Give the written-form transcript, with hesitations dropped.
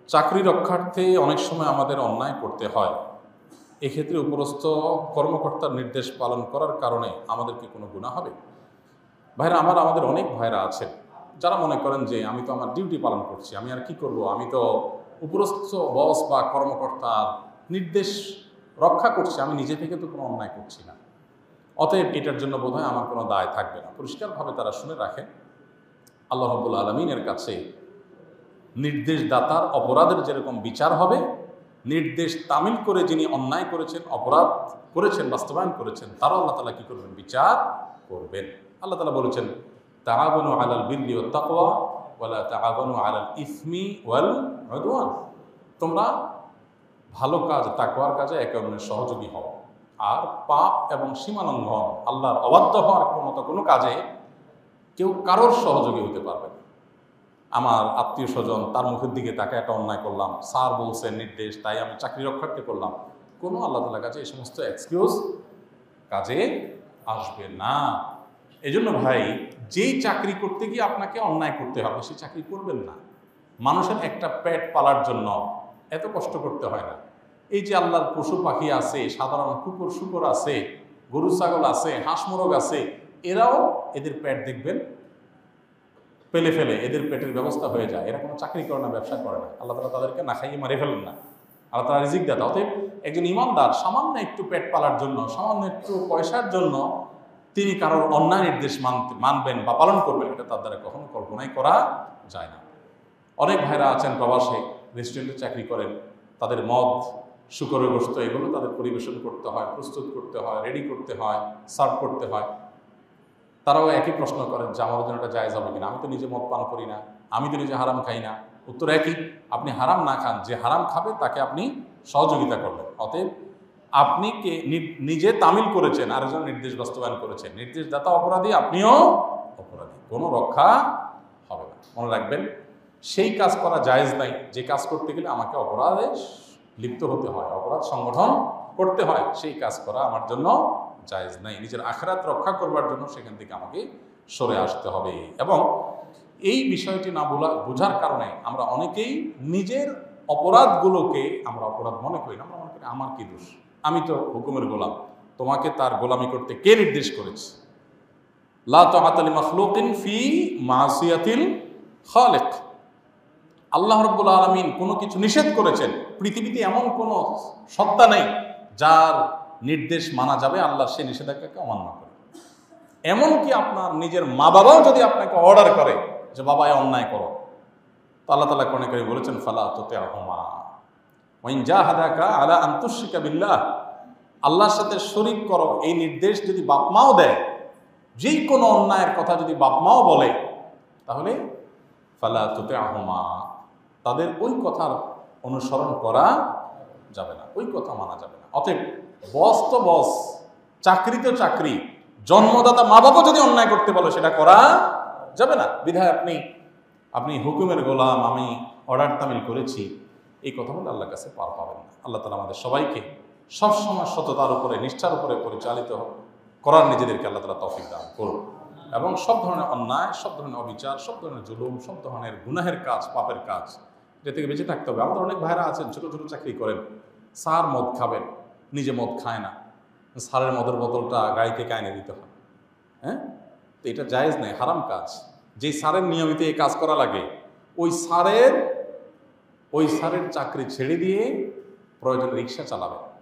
চাকরি রক্ষার্থে অনেক সময় আমাদের অন্যায় করতে হয়। এক্ষেত্রে উপরস্থ কর্মকর্তার নির্দেশ পালন করার কারণে আমাদের কি কোনো গুনাহ হবে? ভাইরা আমাদের অনেক ভাইরা আছেন যারা মনে করেন যে আমি তো আমার ডিউটি পালন করছি, আমি আর কি করব, আমি তো উপরস্থ বস বা কর্মকর্তার নির্দেশ রক্ষা করছি, আমি নিজে থেকে তো কোনো অন্যায় করছি না, অতএব এটার জন্য বোধহয় আমার কোনো দায় থাকবে না। পরিষ্কারভাবে তারা শুনে রাখেন, আল্লাহ রাব্বুল আলামিনের কাছে নির্দেশদাতার অপরাধের যেরকম বিচার হবে, নির্দেশ তামিল করে যিনি অন্যায় করেছেন, অপরাধ করেছেন, বাস্তবায়ন করেছেন, তারাও আল্লাহ তাআলা কি করবেন? বিচার করবেন। আল্লাহ তাআলা বলেছেন, তাআওয়ানু আলাল বিররি ওয়াত তাকওয়া ওয়ালা তাআওয়ানু আলাল ইসমি ওয়াল উদওয়ান। তোমরা ভালো কাজ, তাকওয়ার কাজে একে অন্যের সহযোগী হও, আর পাপ এবং সীমালঙ্ঘন, আল্লাহর অবাধ্য হওয়ার কোনো কাজে কেউ কারোর সহযোগী হতে পারবে না। আমার আত্মীয় স্বজন, তার মুখের দিকে তাকে একটা অন্যায় করলাম, স্যার বলছেন নির্দেশ, তাই আমি চাকরি রক্ষার্থে করলাম, কোনো আল্লাহ তাআলার কাছে এই সমস্ত এক্সকিউজ কাজে আসবে না। এই জন্য ভাই, যেই চাকরি করতে গিয়ে আপনাকে অন্যায় করতে হবে সেই চাকরি করবেন না। মানুষের একটা পেট পালার জন্য এত কষ্ট করতে হয় না। এই যে আল্লাহর পশু পাখি আছে, সাধারণ কুকুর শুকর আছে, গরু ছাগল আছে, হাঁস মোরগ আছে, এরাও এদের পেট দেখবেন পেলে ফেলে এদের পেটের ব্যবস্থা হয়ে যায়। এরা কোনো চাকরি করে না, ব্যবসা করে না, আল্লাহ তাআলা তাদেরকে না খাইয়ে মারে ফেলেন না, আল্লাহ তাআলা রিজিক দাতা। অতএব একজন ইমানদার সামান্য একটু পেট পালার জন্য, সামান্য একটু পয়সার জন্য তিনি কারোর অন্যায় নির্দেশ মানবেন বা পালন করবেন, এটা তার দ্বারা কখনো কল্পনাই করা যায় না। অনেক ভাইরা আছেন প্রবাসে, রেস্টুরেন্টে চাকরি করেন, তাদের মদ, শুকরের গোশত এগুলো তাদের পরিবেশন করতে হয়, প্রস্তুত করতে হয়, রেডি করতে হয়, সার্ভ করতে হয়। তারাও একই প্রশ্ন করেন যে আমাদের জন্য এটা জায়েজ হবে কিনা, আমি তো নিজে মদ পান করি না, আমি তো নিজে হারাম খাই না। উত্তর একই, আপনি হারাম না খান, যে হারাম খাবে তাকে আপনি সহযোগিতা করবেন। অতএব আপনি কে নিজে তামিল করেছেন, আরেকজন নির্দেশ বাস্তবায়ন করেছেন, নির্দেশদাতা অপরাধী, আপনিও অপরাধী, কোনো রক্ষা হবে না। মনে রাখবেন, সেই কাজ করা জায়েজ নাই যে কাজ করতে গেলে আমাকে অপরাধে লিপ্ত হতে হয়, অপরাধ সংগঠন করতে হয়, সেই কাজ করা আমার জন্য জায়েজ নাই। নিজের আখিরাত রক্ষা করবার জন্য সেখান থেকে আমাকে সরে আসতে হবে। এবং এই বিষয়টি না বোঝার কারণে আমরা অনেকেই নিজের অপরাধগুলোকে আমরা অপরাধ মনে করি না। আমরা মনে করি আমার কি দোষ, আমি তো হুকুমের গোলাম, তোমাকে তার গোলামি করতে কে নির্দেশ করেছে? লা তাআতা লিমাখলুকিন ফি মাসিয়াতিল খালিক। আল্লাহ রাব্বুল আলামিন কোনো কিছু নিষেধ করেছেন, পৃথিবীতে এমন কোনো সত্তা নেই যার নির্দেশ মানা যাবে আল্লাহ সেই নিষেধাজ্ঞাকে অমান্য করে। এমনকি আপনার নিজের মা বাবাও যদি আপনাকে অর্ডার করে যে বাবা এ অন্যায় করো, তো আল্লাহ তাআলা কোরআনে কারীমে বলেছেন, ফালা তুতি'হুমা ওয়া ইন জাহাদাকা আলা আন তুশরিকা বিল্লাহ। আল্লাহর সাথে শরীক করো, এই নির্দেশ যদি বাপ মাও দেয়, যেই কোনো অন্যায়ের কথা যদি বাপ মাও বলে, তাহলে ফালা তুতি'হুমা, তাদের ওই কথার অনুসরণ করা যাবে না, ওই কথা মানা যাবে না। অতএব বস তো বস, চাকরি তো চাকরি, জন্মদাতা মা বাবা যদি অন্যায় করতে বলো সেটা করা যাবে না। বিধায় আপনি হুকুমের গোলাম, আমি অর্ডার তামিল করেছি, এই কথা বলে আল্লাহর কাছে পার পাবেন না। আল্লাহ তাআলা আমাদের সবাইকে সবসময় সততার উপরে, নিষ্ঠার উপরে পরিচালিত করার নিজেদেরকে আল্লাহ তাআলা তৌফিক দান করুন, এবং সব ধরনের অন্যায়, সব ধরনের অবিচার, সব ধরনের জুলুম, সব ধরনের গুনাহের কাজ, পাপের কাজ, এটা থেকে বেঁচে থাকতে হবে। আমাদের অনেক ভাইরা আছেন ছোটো ছোটো চাকরি করেন, স্যার মদ খাবেন, নিজে মদ খায় না, স্যারের মদের বোতলটা গাড়িতে কায়নে দিতে হয়। হ্যাঁ, তো এটা জায়েজ নেই, হারাম কাজ। যেই স্যারের নিয়মিত এই কাজ করা লাগে, ওই স্যারের চাকরি ছেড়ে দিয়ে প্রয়োজনে রিক্সা চালাবেন।